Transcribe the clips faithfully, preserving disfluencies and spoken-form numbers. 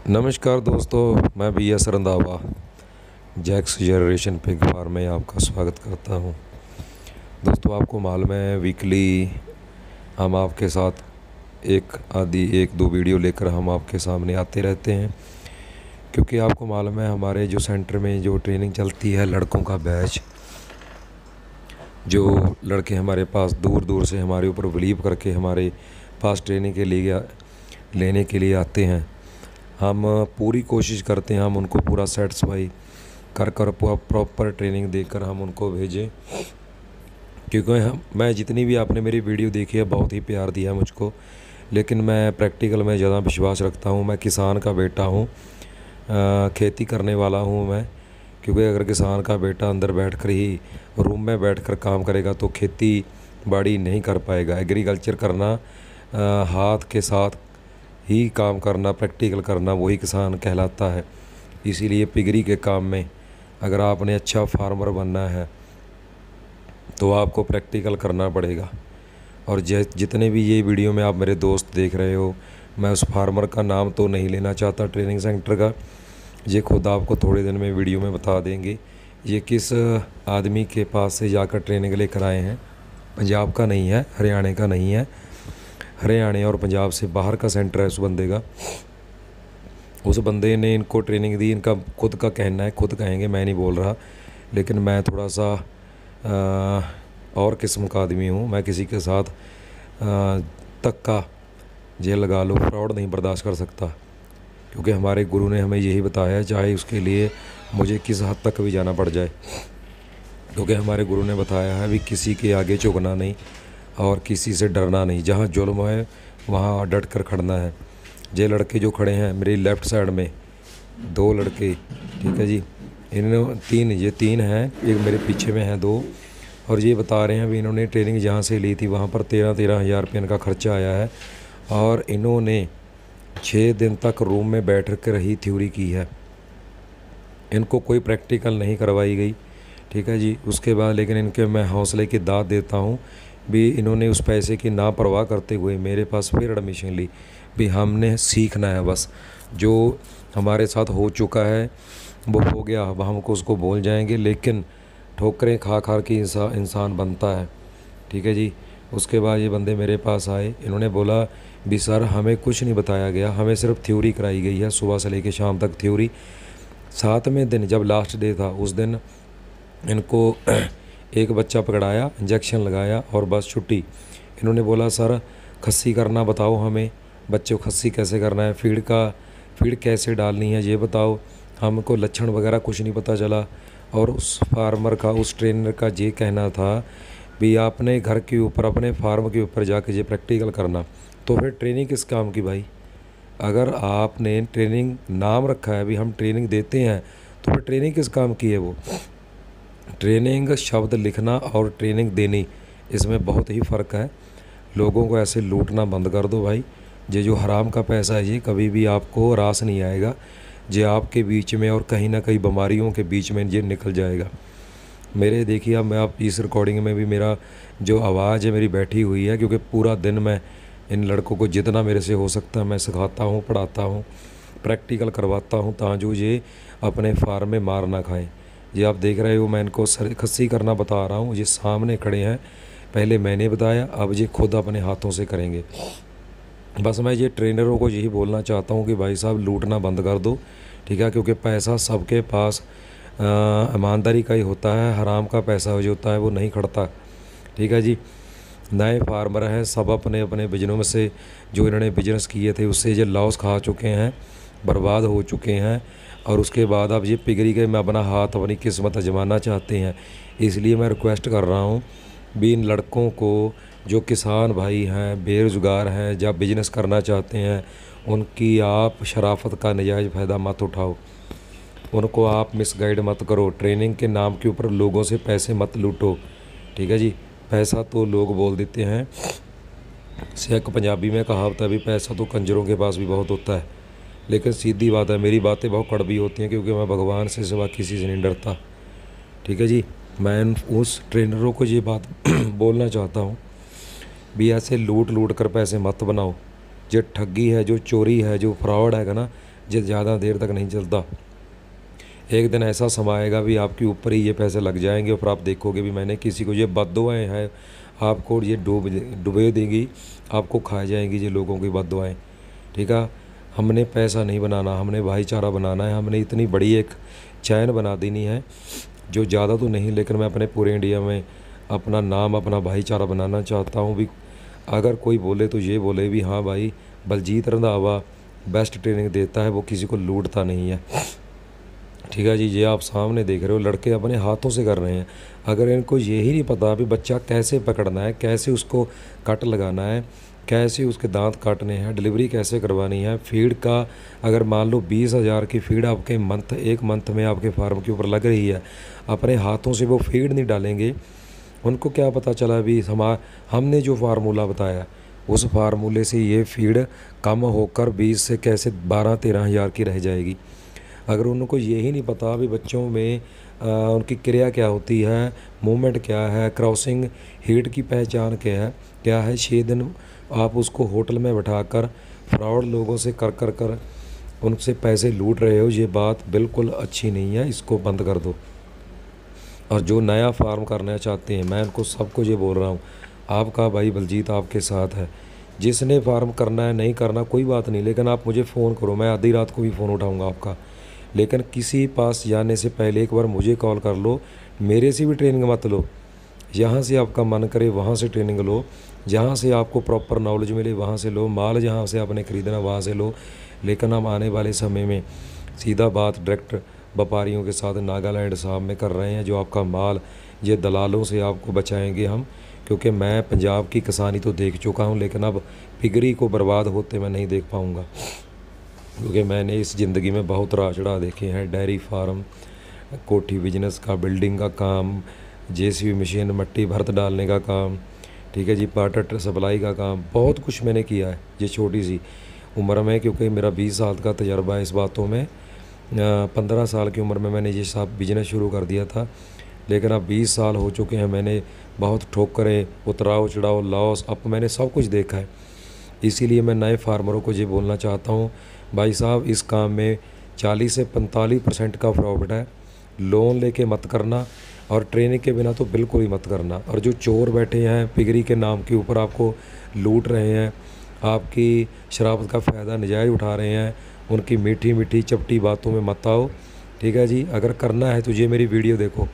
नमस्कार दोस्तों, मैं B S Randhawa Jacks generation pig farm में आपका स्वागत करता हूं। दोस्तों, आपको मालूम है वीकली हम आपके साथ एक आदि एक दो वीडियो लेकर हम आपके सामने आते रहते हैं, क्योंकि आपको मालूम है हमारे जो सेंटर में जो ट्रेनिंग चलती है लड़कों का बैच, जो लड़के हमारे पास दूर दूर से हमारे ऊपर बिलीव करके हमारे पास ट्रेनिंग के लिए लेने के लिए आते हैं, हम पूरी कोशिश करते हैं हम उनको पूरा सेटिस्फाई कर कर प्रॉपर ट्रेनिंग देकर हम उनको भेजें। क्योंकि हम मैं जितनी भी आपने मेरी वीडियो देखी है बहुत ही प्यार दिया है मुझको, लेकिन मैं प्रैक्टिकल में ज़्यादा विश्वास रखता हूँ। मैं किसान का बेटा हूँ, खेती करने वाला हूँ मैं। क्योंकि अगर किसान का बेटा अंदर बैठकर ही रूम में बैठकर काम करेगा तो खेती बाड़ी नहीं कर पाएगा। एग्रीकल्चर करना, आ, हाथ के साथ ही काम करना, प्रैक्टिकल करना, वही किसान कहलाता है। इसीलिए पिगरी के काम में अगर आपने अच्छा फार्मर बनना है तो आपको प्रैक्टिकल करना पड़ेगा। और जितने भी ये वीडियो में आप मेरे दोस्त देख रहे हो, मैं उस फार्मर का नाम तो नहीं लेना चाहता ट्रेनिंग सेंटर का, ये खुद आपको थोड़े दिन में वीडियो में बता देंगे ये किस आदमी के पास से जाकर ट्रेनिंग लेकर आए हैं। पंजाब का नहीं है, हरियाणा का नहीं है, हरियाणा और पंजाब से बाहर का सेंटर है उस बंदे का। उस बंदे ने इनको ट्रेनिंग दी, इनका खुद का कहना है, खुद कहेंगे, मैं नहीं बोल रहा। लेकिन मैं थोड़ा सा आ, और किस्म का आदमी हूँ। मैं किसी के साथ धक्का जेल लगा लो, फ्रॉड नहीं बर्दाश्त कर सकता। क्योंकि हमारे गुरु ने हमें यही बताया है, चाहे उसके लिए मुझे किस हद तक भी जाना पड़ जाए। क्योंकि हमारे गुरु ने बताया है भी किसी के आगे झुकना नहीं और किसी से डरना नहीं। जहाँ जुल्म है वहाँ डट कर खड़ना है। ये लड़के जो खड़े हैं मेरी लेफ़्ट साइड में, दो लड़के, ठीक है जी, इन्होंने तीन ये तीन हैं, एक मेरे पीछे में है दो। और ये बता रहे हैं भी इन्होंने ट्रेनिंग जहाँ से ली थी वहाँ पर तेरह तेरह हज़ार रुपये इनका खर्चा आया है। और इन्होंने छः दिन तक रूम में बैठ कर ही थ्योरी की है, इनको कोई प्रैक्टिकल नहीं करवाई गई, ठीक है जी। उसके बाद लेकिन इनके मैं हौसले की दाद देता हूँ भी इन्होंने उस पैसे की ना परवाह करते हुए मेरे पास फिर एडमिशन ली। भी हमने सीखना है, बस जो हमारे साथ हो चुका है वो हो गया, अब हमको उसको भूल जाएंगे। लेकिन ठोकरें खा खा के इंसान इंसान बनता है, ठीक है जी। उसके बाद ये बंदे मेरे पास आए, इन्होंने बोला भी सर हमें कुछ नहीं बताया गया, हमें सिर्फ थ्योरी कराई गई है, सुबह से लेकर शाम तक थ्योरी। सातवें दिन जब लास्ट डे था उस दिन इनको एक बच्चा पकड़ाया, इंजेक्शन लगाया और बस छुट्टी। इन्होंने बोला सर खस्सी करना बताओ हमें, बच्चे को खस्सी कैसे करना है, फीड का फीड कैसे डालनी है ये बताओ। हमको लक्षण वगैरह कुछ नहीं पता चला। और उस फार्मर का, उस ट्रेनर का ये कहना था भी आपने घर के ऊपर, अपने फार्म के ऊपर जाके ये प्रैक्टिकल करना। तो फिर ट्रेनिंग किस काम की भाई? अगर आपने ट्रेनिंग नाम रखा है भी हम ट्रेनिंग देते हैं, तो फिर ट्रेनिंग किस काम की है? वो ट्रेनिंग शब्द लिखना और ट्रेनिंग देनी, इसमें बहुत ही फ़र्क है। लोगों को ऐसे लूटना बंद कर दो भाई। ये जो हराम का पैसा है ये कभी भी आपको रास नहीं आएगा, ये आपके बीच में और कहीं ना कहीं बीमारियों के बीच में ये निकल जाएगा। मेरे देखिए, अब मैं आप इस रिकॉर्डिंग में भी मेरा जो आवाज़ है मेरी बैठी हुई है, क्योंकि पूरा दिन मैं इन लड़कों को जितना मेरे से हो सकता है मैं सिखाता हूँ, पढ़ाता हूँ, प्रैक्टिकल करवाता हूँ, ताकि ये अपने फार्म में मार ना खाएँ। ये आप देख रहे हो मैं इनको सर खस्सी करना बता रहा हूँ, ये सामने खड़े हैं। पहले मैंने बताया, अब ये खुद अपने हाथों से करेंगे। बस मैं ये ट्रेनरों को यही बोलना चाहता हूँ कि भाई साहब लूटना बंद कर दो, ठीक है। क्योंकि पैसा सबके पास ईमानदारी का ही होता है, हराम का पैसा जो होता है वो नहीं खड़ता, ठीक है जी। नए फार्मर हैं, सब अपने अपने बिजनेस से जो इन्होंने बिजनेस किए थे उससे ये लॉस खा चुके हैं, बर्बाद हो चुके हैं। और उसके बाद अब ये पिगरी के में अपना हाथ, अपनी किस्मत आजमाना चाहते हैं। इसलिए मैं रिक्वेस्ट कर रहा हूँ भी इन लड़कों को, जो किसान भाई हैं, बेरोज़गार हैं, जब बिज़नेस करना चाहते हैं, उनकी आप शराफत का नजायज़ फ़ायदा मत उठाओ, उनको आप मिसगाइड मत करो। ट्रेनिंग के नाम के ऊपर लोगों से पैसे मत लूटो, ठीक है जी। पैसा तो लोग बोल देते हैं, से एक पंजाबी में कहावत है भी पैसा तो कंजरों के पास भी बहुत होता है। लेकिन सीधी बात है, मेरी बातें बहुत कड़वी होती हैं क्योंकि मैं भगवान से सिवा किसी से नहीं डरता, ठीक है जी। मैं उस ट्रेनरों को ये बात बोलना चाहता हूँ भी ऐसे लूट लूट कर पैसे मत बनाओ। जो ठगी है, जो चोरी है, जो फ्रॉड है ना, ये ज़्यादा देर तक नहीं चलता। एक दिन ऐसा समय आएगा भी आपके ऊपर ही ये पैसे लग जाएंगे और फिर आप देखोगे भी मैंने किसी को, ये बद्दुआएं हैं आपको, ये डूब डुबे देंगी, आपको खा जाएंगी ये लोगों की बद्दुआएं। ठीक है, हमने पैसा नहीं बनाना, हमने भाईचारा बनाना है। हमने इतनी बड़ी एक चैन बना देनी है, जो ज़्यादा तो नहीं लेकिन मैं अपने पूरे इंडिया में अपना नाम, अपना भाईचारा बनाना चाहता हूँ। भी अगर कोई बोले तो ये बोले भी हाँ भाई बलजीत रंधावा बेस्ट ट्रेनिंग देता है, वो किसी को लूटता नहीं है। ठीक है जी, ये आप सामने देख रहे हो लड़के अपने हाथों से कर रहे हैं। अगर इनको यही नहीं पता भी बच्चा कैसे पकड़ना है, कैसे उसको कट लगाना है, कैसे उसके दांत काटने हैं, डिलीवरी कैसे करवानी है, फीड का अगर मान लो बीस हज़ार की फीड आपके मंथ एक मंथ में आपके फार्म के ऊपर लग रही है, अपने हाथों से वो फीड नहीं डालेंगे, उनको क्या पता चला भी हमारा हमने जो फार्मूला बताया उस फार्मूले से ये फीड कम होकर बीस से कैसे बारह तेरह हज़ार की रह जाएगी। अगर उनको यही नहीं पता भी बच्चों में आ, उनकी क्रिया क्या होती है, मूवमेंट क्या है, क्रॉसिंग हीट की पहचान क्या है क्या है छः दिन आप उसको होटल में बैठाकर फ्रॉड लोगों से कर कर कर उनसे पैसे लूट रहे हो, ये बात बिल्कुल अच्छी नहीं है, इसको बंद कर दो। और जो नया फार्म करना चाहते हैं, मैं उनको सबको ये बोल रहा हूँ, आपका भाई बलजीत आपके साथ है। जिसने फार्म करना है नहीं करना कोई बात नहीं, लेकिन आप मुझे फ़ोन करो, मैं आधी रात को भी फ़ोन उठाऊँगा आपका। लेकिन किसी पास जाने से पहले एक बार मुझे कॉल कर लो, मेरे से भी ट्रेनिंग मत लो। जहाँ से आपका मन करे वहाँ से ट्रेनिंग लो, जहाँ से आपको प्रॉपर नॉलेज मिले वहाँ से लो, माल जहाँ से आपने ख़रीदना वहाँ से लो। लेकिन हम आने वाले समय में सीधा बात डायरेक्ट व्यापारियों के साथ नागालैंड साहब में कर रहे हैं, जो आपका माल ये दलालों से आपको बचाएंगे हम। क्योंकि मैं पंजाब की किसानी तो देख चुका हूँ, लेकिन अब पिगरी को बर्बाद होते मैं नहीं देख पाऊँगा, क्योंकि मैंने इस ज़िंदगी में बहुत राह चढ़ा देखे हैं। डेयरी फार्म, कोठी बिजनेस का, बिल्डिंग का काम, जेसीबी मशीन मट्टी भरत डालने का काम, ठीक है जी, वाटर सप्लाई का काम, बहुत कुछ मैंने किया है ये छोटी सी उम्र में। क्योंकि मेरा बीस साल का तजर्बा है इस बातों में। पंद्रह साल की उम्र में मैंने ये सब बिजनेस शुरू कर दिया था, लेकिन अब बीस साल हो चुके हैं। मैंने बहुत ठोकरें, उतराव चढ़ाव, लॉस, अब मैंने सब कुछ देखा है। इसीलिए मैं नए फार्मरों को ये बोलना चाहता हूँ, भाई साहब इस काम में चालीस से पैंतालीस परसेंट का प्रॉफिट है। लोन लेके मत करना और ट्रेनिंग के बिना तो बिल्कुल ही मत करना। और जो चोर बैठे हैं पिगरी के नाम के ऊपर आपको लूट रहे हैं, आपकी शराबत का फ़ायदा नजायज़ उठा रहे हैं, उनकी मीठी मीठी चपटी बातों में मत आओ। ठीक है जी, अगर करना है तो ये मेरी वीडियो देखो।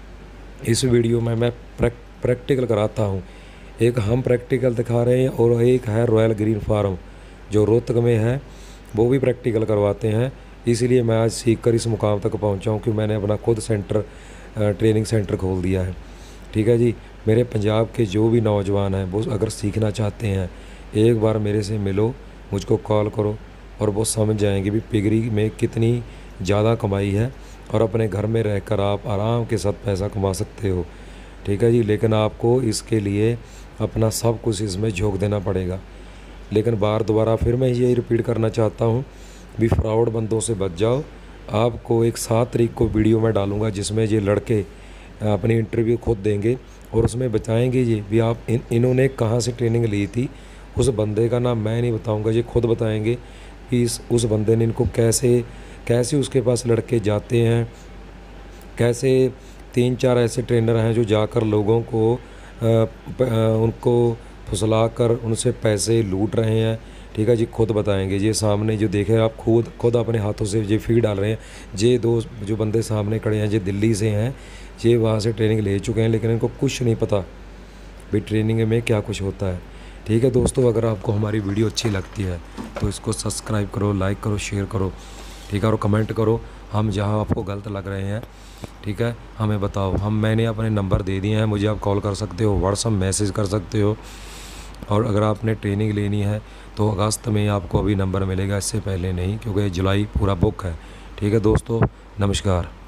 इस वीडियो में मैं प्रैक्टिकल कराता हूँ। एक हम प्रैक्टिकल दिखा रहे हैं और एक है रॉयल ग्रीन फार्म जो रोहतक में है, वो भी प्रैक्टिकल करवाते हैं। इसीलिए मैं आज सीख कर इस मुकाम तक पहुँचा हूँ कि मैंने अपना खुद सेंटर, ट्रेनिंग सेंटर खोल दिया है। ठीक है जी, मेरे पंजाब के जो भी नौजवान हैं वो अगर सीखना चाहते हैं, एक बार मेरे से मिलो, मुझको कॉल करो और वो समझ जाएंगे भी पिगरी में कितनी ज़्यादा कमाई है और अपने घर में रहकर आप आराम के साथ पैसा कमा सकते हो। ठीक है जी, लेकिन आपको इसके लिए अपना सब कुछ इसमें झोंक देना पड़ेगा। लेकिन बार दोबारा फिर मैं यही रिपीट करना चाहता हूँ भी फ्रॉड बंदों से बच जाओ। आपको एक सात तारीख को वीडियो में डालूँगा जिसमें ये लड़के अपनी इंटरव्यू खुद देंगे और उसमें बताएंगे ये भी आप इन इन्होंने कहाँ से ट्रेनिंग ली थी। उस बंदे का नाम मैं नहीं बताऊँगा, ये खुद बताएंगे कि इस उस बंदे ने इनको कैसे कैसे उसके पास लड़के जाते हैं, कैसे तीन चार ऐसे ट्रेनर हैं जो जाकर लोगों को आ, आ, उनको फुसला कर उनसे पैसे लूट रहे हैं। ठीक है जी, खुद बताएंगे। ये सामने जो देखे आप खुद खुद अपने हाथों से ये फीड डाल रहे हैं। ये दो जो बंदे सामने खड़े हैं ये दिल्ली से हैं, ये वहाँ से ट्रेनिंग ले चुके हैं, लेकिन इनको कुछ नहीं पता भाई ट्रेनिंग में क्या कुछ होता है। ठीक है दोस्तों, अगर आपको हमारी वीडियो अच्छी लगती है तो इसको सब्सक्राइब करो, लाइक करो, शेयर करो, ठीक है, और कमेंट करो। हम जहाँ आपको गलत लग रहे हैं, ठीक है, हमें बताओ। हम मैंने अपने नंबर दे दिए हैं, मुझे आप कॉल कर सकते हो, व्हाट्सअप मैसेज कर सकते हो। और अगर आपने ट्रेनिंग लेनी है तो अगस्त में आपको अभी नंबर मिलेगा, इससे पहले नहीं, क्योंकि जुलाई पूरा बुक है। ठीक है दोस्तों, नमस्कार।